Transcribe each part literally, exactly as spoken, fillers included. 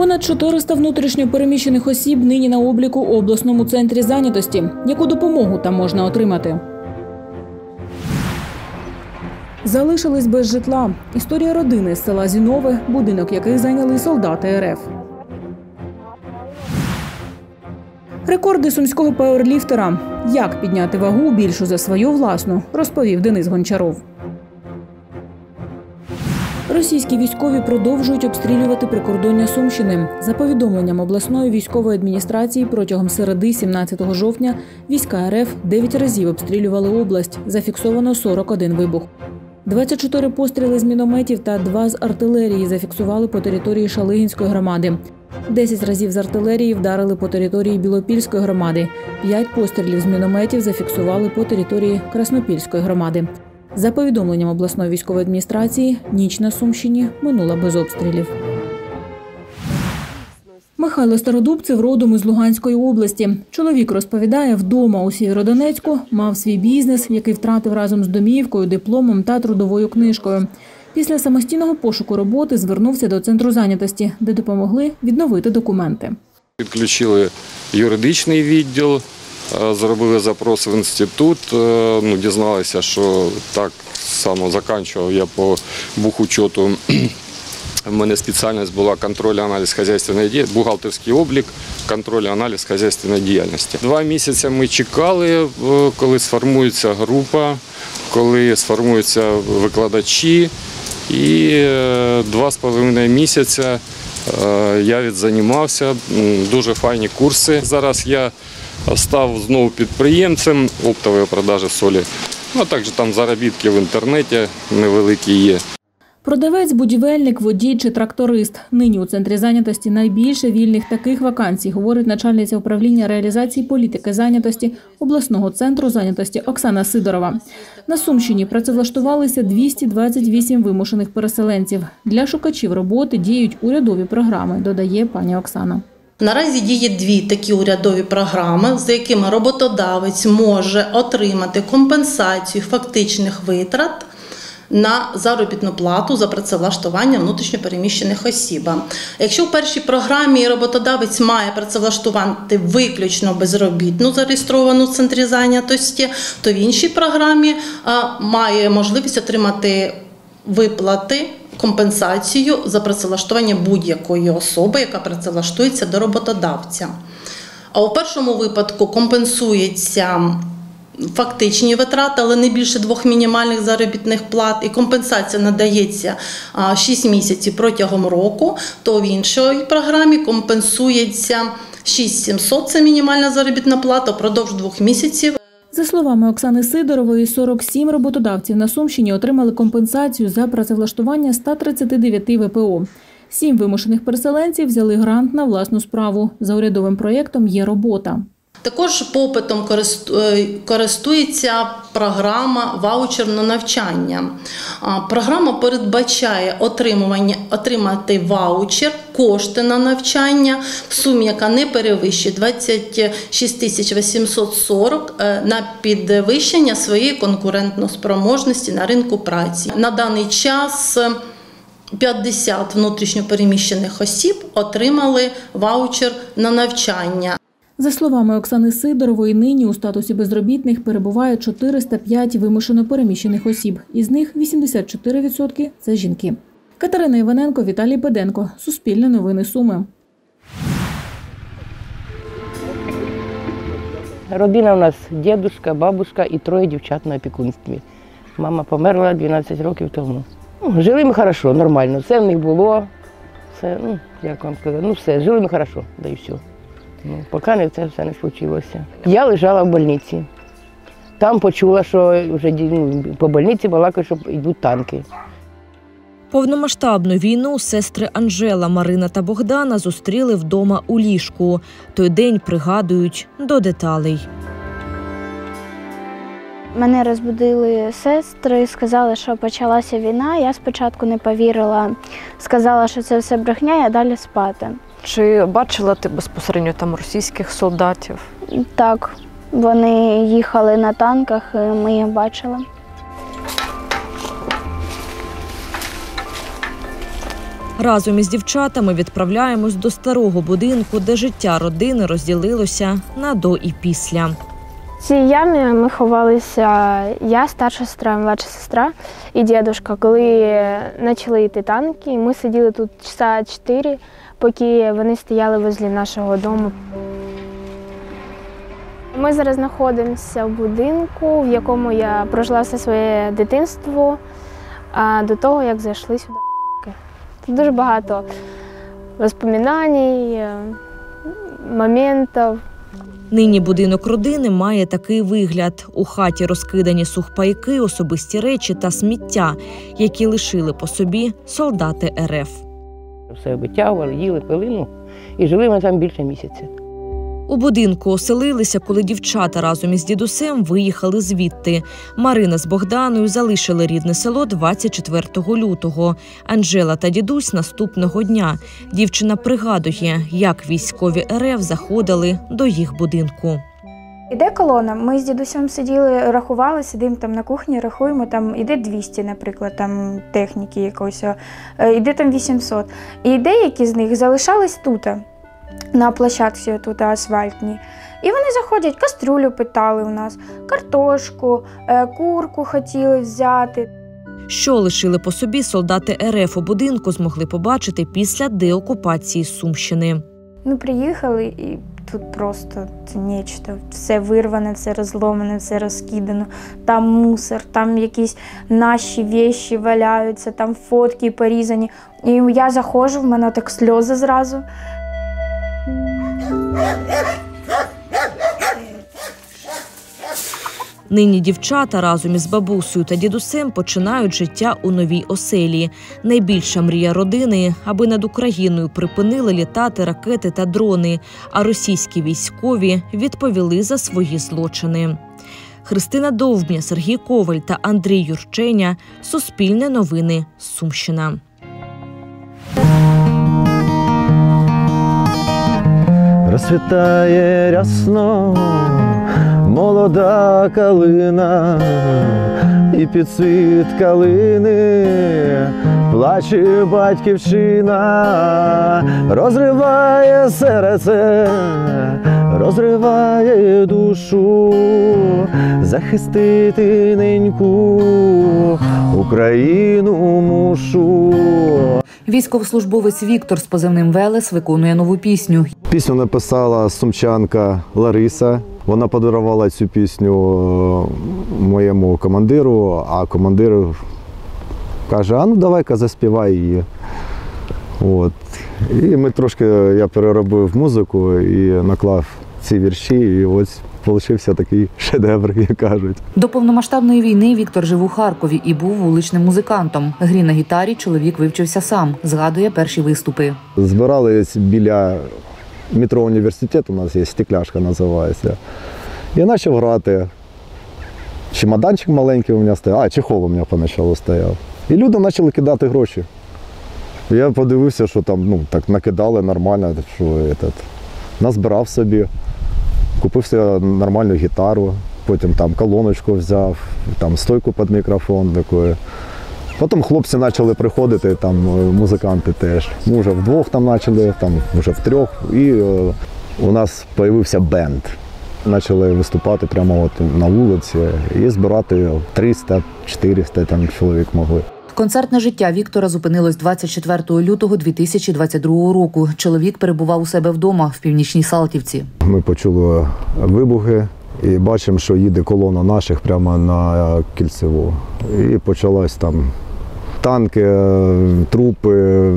Понад чотириста внутрішньо переміщених осіб нині на обліку у обласному центрі зайнятості. Яку допомогу там можна отримати? Залишились без житла. Історія родини з села Зінове, будинок яких зайняли солдати РФ. Рекорди сумського пауерліфтера. Як підняти вагу більшу за свою власну, розповів Денис Гончаров. Російські військові продовжують обстрілювати прикордоння Сумщини. За повідомленням обласної військової адміністрації, протягом середи сімнадцятого жовтня війська РФ дев'ять разів обстрілювали область. Зафіксовано сорок один вибух. двадцять чотири постріли з мінометів та два з артилерії зафіксували по території Шалигінської громади. десять разів з артилерії вдарили по території Білопільської громади. п'ять пострілів з мінометів зафіксували по території Краснопільської громади. За повідомленням обласної військової адміністрації, ніч на Сумщині минула без обстрілів. Михайло Стародубцев родом із Луганської області. Чоловік розповідає, вдома у Сєвєродонецьку мав свій бізнес, який втратив разом з домівкою, дипломом та трудовою книжкою. Після самостійного пошуку роботи звернувся до центру зайнятості, де допомогли відновити документи. Підключили юридичний відділ, зробили запрос в інститут, ну, дізналися, що так само закінчував я по бухучету. У мене спеціальність була контроль і аналіз хазяйственної діяльності, бухгалтерський облік, контроль і аналіз хазяйственної діяльності. Два місяці ми чекали, коли сформується група, коли сформуються викладачі. І два з половиною місяця я відзаймався, дуже файні курси. Зараз я став знову підприємцем оптової продажі солі, а також там заробітки в інтернеті невеликі є. Продавець, будівельник, водій чи тракторист. Нині у центрі зайнятості найбільше вільних таких вакансій, говорить начальниця управління реалізації політики зайнятості обласного центру зайнятості Оксана Сидорова. На Сумщині працевлаштувалися двісті двадцять вісім вимушених переселенців. Для шукачів роботи діють урядові програми, додає пані Оксана. Наразі діє дві такі урядові програми, за якими роботодавець може отримати компенсацію фактичних витрат на заробітну плату за працевлаштування внутрішньо переміщених осіб. Якщо в першій програмі роботодавець має працевлаштувати виключно безробітну, зареєстровану в центрі зайнятості, то в іншій програмі має можливість отримати виплати, компенсацію за працевлаштування будь-якої особи, яка працевлаштується до роботодавця. А у першому випадку компенсується фактичні витрати, але не більше двох мінімальних заробітних плат, і компенсація надається шість місяців протягом року, то в іншій програмі компенсується шість тисяч сімсот, це мінімальна заробітна плата, впродовж двох місяців. За словами Оксани Сидорової, сорок сім роботодавців на Сумщині отримали компенсацію за працевлаштування ста тридцяти дев'яти ве пе о. Сім вимушених переселенців взяли грант на власну справу. За урядовим проєктом «Є робота». Також попитом користується програма «Ваучер на навчання». Програма передбачає отримування, отримати ваучер, кошти на навчання в сумі, яка не перевищує двадцять шість тисяч вісімсот сорок на підвищення своєї конкурентоспроможності на ринку праці. На даний час п'ятдесят внутрішньо переміщених осіб отримали ваучер на навчання. За словами Оксани Сидорової, нині у статусі безробітних перебуває чотириста п'ять вимушено переміщених осіб. Із них вісімдесят чотири відсотки – це жінки. Катерина Іваненко, Віталій Педенко. Суспільне новини Суми. Родина у нас дідусь, бабуся і троє дівчат на опікунстві. Мама померла дванадцять років тому. Ну, жили ми добре, нормально. Все в них було. Все, ну, як вам сказати, ну все, жили ми добре, да і все. Ну, поки не це все не случилося. Я лежала в больниці. Там почула, що вже ну, по больниці балакають, що йдуть танки. Повномасштабну війну сестри Анжела, Марина та Богдана зустріли вдома у ліжку. Той день пригадують до деталей. Мене розбудили сестри, сказали, що почалася війна. Я спочатку не повірила, сказала, що це все брехня, я далі спати. Чи бачила ти безпосередньо там російських солдатів? Так, вони їхали на танках, і ми їх бачили. Разом із дівчатами відправляємось до старого будинку, де життя родини розділилося на до і після. В цій ямі ми ховалися я, старша сестра, младша сестра і дідусь. Коли почали йти танки, ми сиділи тут часа чотири, поки вони стояли возле нашого дому. Ми зараз знаходимося в будинку, в якому я прожила все своє дитинство, до того, як зайшли сюди. Тут дуже багато розповідань, моментів. Нині будинок родини має такий вигляд. У хаті розкидані сухпайки, особисті речі та сміття, які лишили по собі солдати ер еф. Все витягували, їли, пили, ну, і жили ми там більше місяця. У будинку оселилися, коли дівчата разом із дідусем виїхали звідти. Марина з Богданою залишили рідне село двадцять четвертого лютого. Анжела та дідусь наступного дня. Дівчина пригадує, як військові ер еф заходили до їх будинку. Іде колона, ми з дідусем сиділи, рахували, сидимо там на кухні, рахуємо, там іде двісті, наприклад, там техніки якоїсь, іде там вісімсот. І деякі з них залишались тут, на площадці тут асфальтній. І вони заходять, кастрюлю питали у нас, картошку, курку хотіли взяти. Що лишили по собі солдати ер еф у будинку, змогли побачити після деокупації Сумщини. Ми приїхали і тут просто це нечто. Все вирване, все розломане, все розкидано. Там мусор, там якісь наші речі валяються, там фотки порізані. І я заходжу, в мене так сльози зразу. Нині дівчата разом із бабусею та дідусем починають життя у новій оселі. Найбільша мрія родини – аби над Україною припинили літати ракети та дрони, а російські військові відповіли за свої злочини. Христина Довбня, Сергій Коваль та Андрій Юрченя. Суспільне новини. Сумщина. Розцвітає рясно молода калина, і під світ калини плаче батьківщина, розриває серце, розриває душу, захистити неньку Україну мушу. Військовослужбовець Віктор з позивним «Велес» виконує нову пісню. Пісню написала сумчанка Лариса. Вона подарувала цю пісню моєму командиру, а командир каже, а ну давай-ка заспівай її. От. І ми трошки, я переробив музику і наклав ці вірші, і ось получився такий шедевр, як кажуть. До повномасштабної війни Віктор жив у Харкові і був вуличним музикантом. Грі на гітарі чоловік вивчився сам, згадує перші виступи. Збирались біля метро університет, у нас є стекляшка називається. Я почав грати. Чемоданчик маленький у мене стояв, а чехол у мене поначалу стояв. І люди почали кидати гроші. Я подивився, що там ну, так накидали нормально, що этот, назбирав собі. Купив собі нормальну гітару, потім там колоночку взяв, там стойку під мікрофон такою. Потім хлопці почали приходити, там музиканти теж. Ми вже вдвох там почали, там вже втрьох. І е, у нас з'явився бенд. Почали виступати прямо от на вулиці і збирати триста-чотириста там чоловік могли. Концертне життя Віктора зупинилось двадцять четвертого лютого дві тисячі двадцять другого року. Чоловік перебував у себе вдома в Північній Салтівці. Ми почули вибухи і бачимо, що їде колона наших прямо на Кільцеву. І почалось там танки, трупи,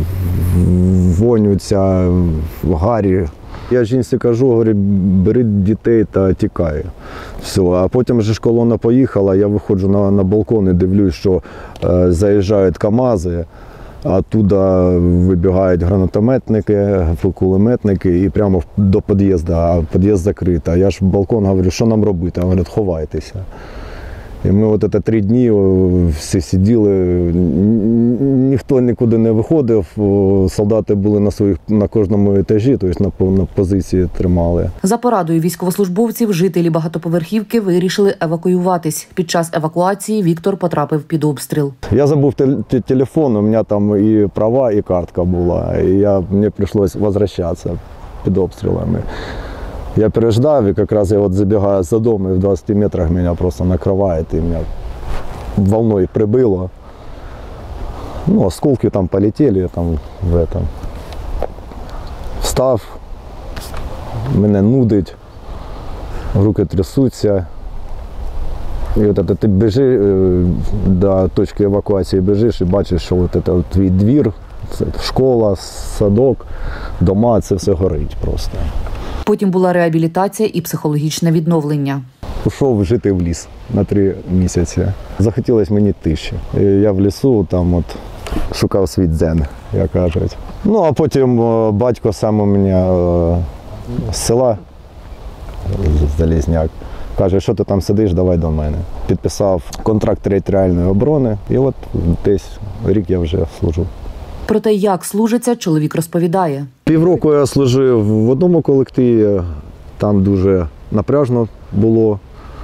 вонються, гарі. Я жінці кажу, говорю, бери дітей та тікай. Все. А потім же ж колона поїхала, я виходжу на, на балкон і дивлюсь, що е, заїжджають КАМАЗи, а туди вибігають гранатометники, кулеметники і прямо до під'їзду, а під'їзд закритий. Я ж в балкон говорю, що нам робити? Вони говорять, ховайтеся. І ми от це три дні всі сиділи, ніхто нікуди не виходив, солдати були на своїх на кожному етажі, тобто на, на позиції тримали. За порадою військовослужбовців жителі багатоповерхівки вирішили евакуюватись. Під час евакуації Віктор потрапив під обстріл. Я забув телефон, у мене там і права, і картка була, і я, мені прийшлося повертатися під обстрілами. Я переждав, и как раз я вот забегаю за дом, и в двадцати метрах меня просто накрывает, и меня волной прибило. Ну, осколки там полетели, там в этом. Встав, мене нудить, руки трясуться. І от это ти біжиш до точки евакуації, біжиш і бачиш, що от это от твій двір, школа, садок, дома, це все горить просто. Потім була реабілітація і психологічне відновлення. Пішов жити в ліс на три місяці. Захотілося мені тиші. Я в лісу там от шукав свій дзен, як кажуть. Ну, а потім батько сам у мене з села, Залізняк, каже, що ти там сидиш, давай до мене. Підписав контракт територіальної оборони і от десь рік я вже служу. Про те, як служиться, чоловік розповідає. Півроку я служив в одному колективі, там дуже напряжно було.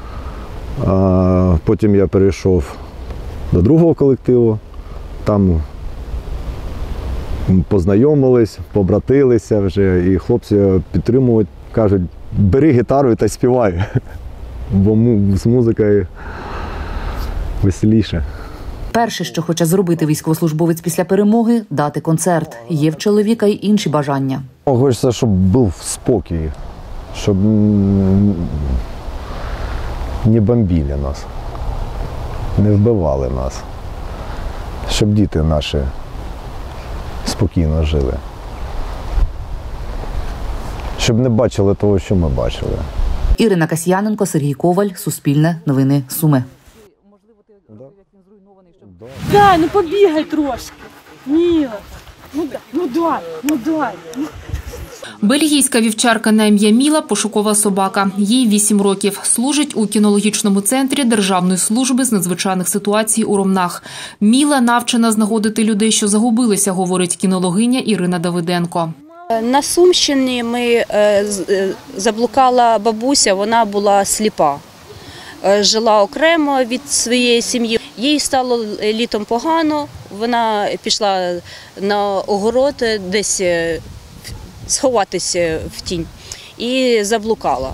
А потім я перейшов до другого колективу, там познайомились, побратилися вже, і хлопці підтримують, кажуть, бери гітару та співай, бо з музикою веселіше. Перше, що хоче зробити військовослужбовець після перемоги – дати концерт. Є в чоловіка й інші бажання. Хочеться, щоб був спокій, щоб не бомбили нас, не вбивали нас, щоб діти наші спокійно жили, щоб не бачили того, що ми бачили. Ірина Касьяненко, Сергій Коваль, Суспільне, Новини, Суми. Дай, ну побігай трошки. Міла. Ну дай, ну дай, ну дай. Бельгійська вівчарка на ім'я Міла – пошукова собака. Їй вісім років. Служить у кінологічному центрі Державної служби з надзвичайних ситуацій у Ромнах. Міла навчена знаходити людей, що загубилися, говорить кінологиня Ірина Давиденко. На Сумщині ми заблукала бабуся, вона була сліпа. Жила окремо від своєї сім'ї. Їй стало літом погано, вона пішла на огород десь сховатися в тінь і заблукала.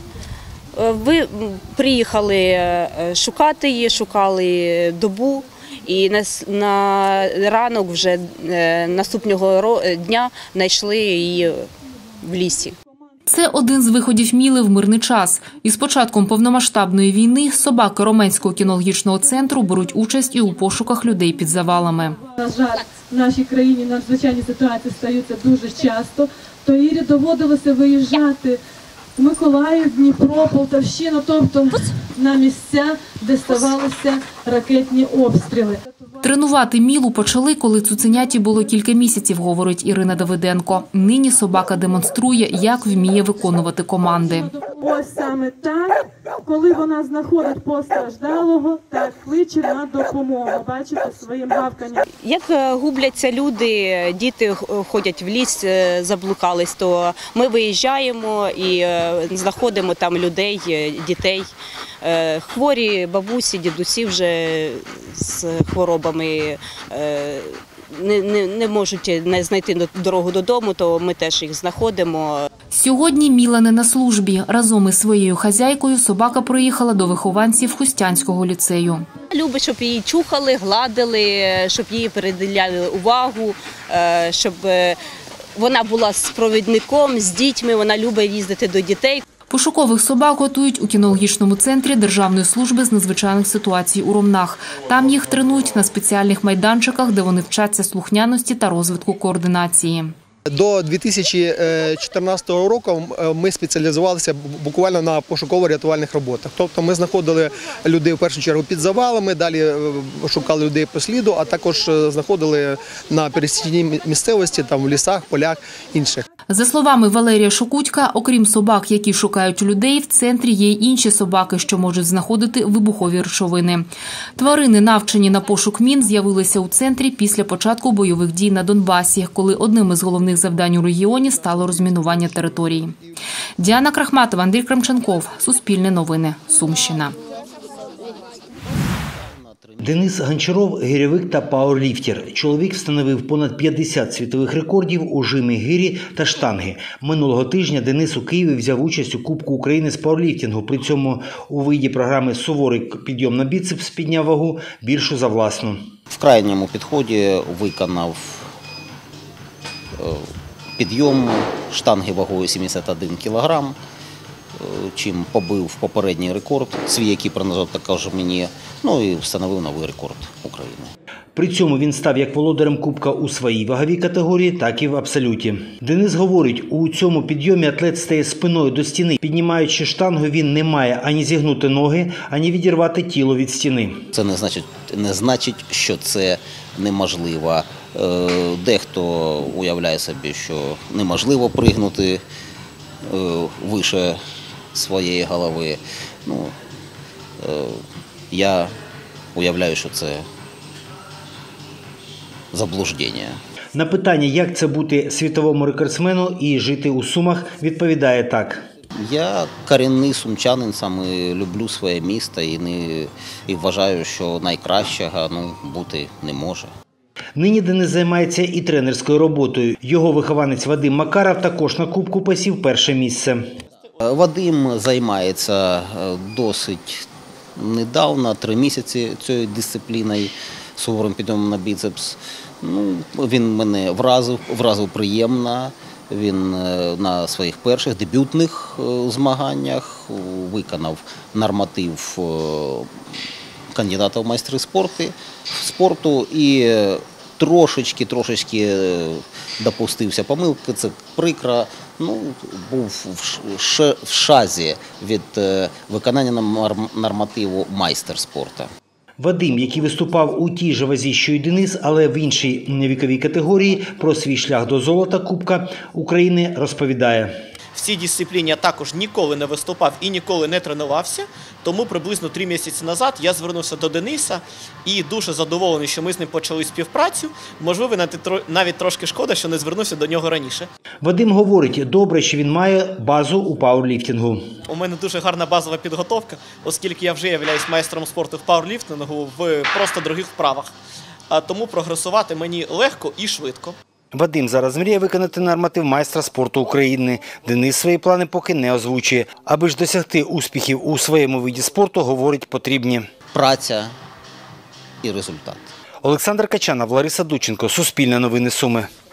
Ви приїхали шукати її, шукали добу і на ранок вже наступного дня знайшли її в лісі. Це один з виходів Міли в мирний час. Із початком повномасштабної війни собаки Роменського кінологічного центру беруть участь і у пошуках людей під завалами. На жаль, в нашій країні надзвичайні ситуації стаються дуже часто, то Ірі доводилося виїжджати в Миколаїв, Дніпро, Полтавщину, тобто на місця, де ставалися ракетні обстріли. Тренувати Мілу почали, коли цуценяті було кілька місяців, говорить Ірина Давиденко. Нині собака демонструє, як вміє виконувати команди. Ось саме так, коли вона знаходить постраждалого, так кличе на допомогу. Бачите, своїм гавканням. Як губляться люди, діти ходять в ліс, заблукались, то ми виїжджаємо і знаходимо там людей, дітей. Хворі бабусі, дідусі вже з хворобами не, не, не можуть не знайти дорогу додому, то ми теж їх знаходимо. Сьогодні Міла не на службі. Разом із своєю хазяйкою собака приїхала до вихованців Хустянського ліцею. Любить, щоб її чухали, гладили, щоб їй приділяли увагу, щоб вона була з провідником, з дітьми, вона любить їздити до дітей. Пошукових собак готують у кінологічному центрі Державної служби з надзвичайних ситуацій у Ромнах. Там їх тренують на спеціальних майданчиках, де вони вчаться слухняності та розвитку координації. До дві тисячі чотирнадцятого року ми спеціалізувалися буквально на пошуково-рятувальних роботах. Тобто ми знаходили людей в першу чергу під завалами, далі шукали людей по сліду, а також знаходили на пересічній місцевості, там в лісах, полях, інших. За словами Валерія Шокутька, окрім собак, які шукають людей, в центрі є й інші собаки, що можуть знаходити вибухові речовини. Тварини, навчені на пошук мін, з'явилися у центрі після початку бойових дій на Донбасі, коли одним із головних завдань у регіоні стало розмінування території. Діана Крахматова, Андрій Кремченков, Суспільне новини, Сумщина. Денис Гончаров – гирьовик та пауерліфтер. Чоловік встановив понад п'ятдесят світових рекордів у жимі гирі та штанги. Минулого тижня Денис у Києві взяв участь у Кубку України з пауерліфтингу. При цьому у виді програми «Суворий підйом на біцепс» підняв вагу більшу за власну. В крайньому підході виконав підйом штанги вагою сімдесят один кілограм, чим побив попередній рекорд, свій, який принадлежав також мені, ну і встановив новий рекорд України. При цьому він став як володарем Кубка у своїй ваговій категорії, так і в абсолюті. Денис говорить, у цьому підйомі атлет стає спиною до стіни. Піднімаючи штангу, він не має ані зігнути ноги, ані відірвати тіло від стіни. Це не значить, не значить, що це неможливо. Дехто уявляє собі, що неможливо пригнути вище своєї голови. Ну, я уявляю, що це заблуждення. На питання, як це бути світовому рекордсмену і жити у Сумах, відповідає так. Я корінний сумчанин, саме люблю своє місто і, не, і вважаю, що найкращого ну, бути не може. Нині Денис займається і тренерською роботою. Його вихованець Вадим Макаров також на Кубку посів перше місце. Вадим займається досить недавно, три місяці цією дисципліною, суворим підйомом на біцепс. Ну, він мене вразив, вразив приємно. Він на своїх перших дебютних змаганнях виконав норматив кандидата в майстри спорту, спорту і трошечки, трошечки допустився помилки, це прикро, ну, був в шазі від виконання нормативу майстер спорту. Вадим, який виступав у тій же вазі, що й Денис, але в іншій віковій категорії, про свій шлях до золота Кубка України розповідає. В цій дисципліні я також ніколи не виступав і ніколи не тренувався, тому приблизно три місяці назад я звернувся до Дениса і дуже задоволений, що ми з ним почали співпрацю. Можливо, навіть трошки шкода, що не звернувся до нього раніше. Вадим говорить, добре, що він має базу у пауерліфтингу. У мене дуже гарна базова підготовка, оскільки я вже являюсь майстром спорту в пауерліфтингу в просто других вправах. А тому прогресувати мені легко і швидко. Вадим зараз мріє виконати норматив майстра спорту України. Денис свої плани поки не озвучує. Аби ж досягти успіхів у своєму виді спорту, говорить, потрібні праця і результат. Олександр Качанов, Лариса Дудченко, Суспільне новини Суми.